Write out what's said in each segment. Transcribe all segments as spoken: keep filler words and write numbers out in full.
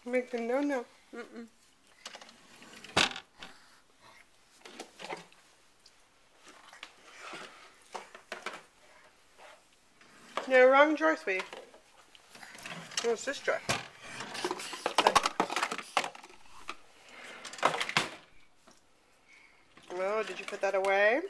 Make the no no. Mm-mm. No, wrong drawer, sweetie. No, it's this drawer. Oh, did you put that away?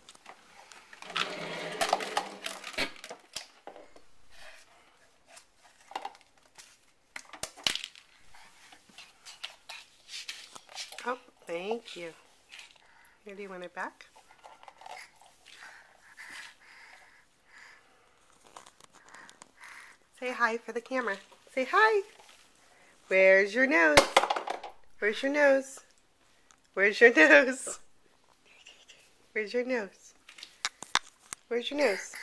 Oh, thank you. Here, do you want it back? Say hi for the camera. Say hi. Where's your nose? Where's your nose? Where's your nose? Where's your nose? Where's your nose?